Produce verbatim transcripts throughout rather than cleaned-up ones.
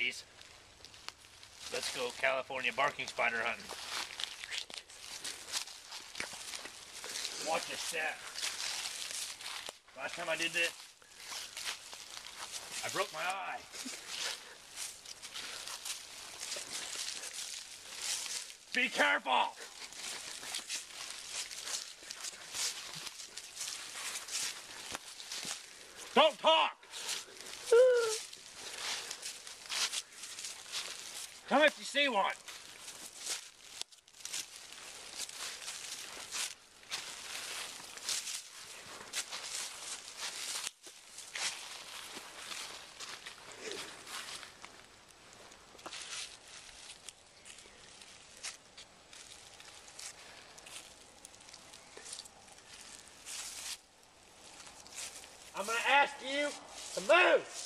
these. Let's go California barking spider hunting. Watch your step. Last time I did this, I broke my eye. Be careful! Don't talk! Come if you see one. I'm going to ask you to move.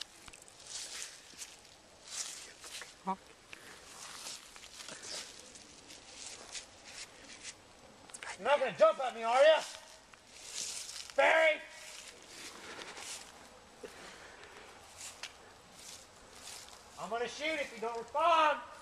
You're not going to jump at me, are you? Barry? I'm going to shoot if you don't respond.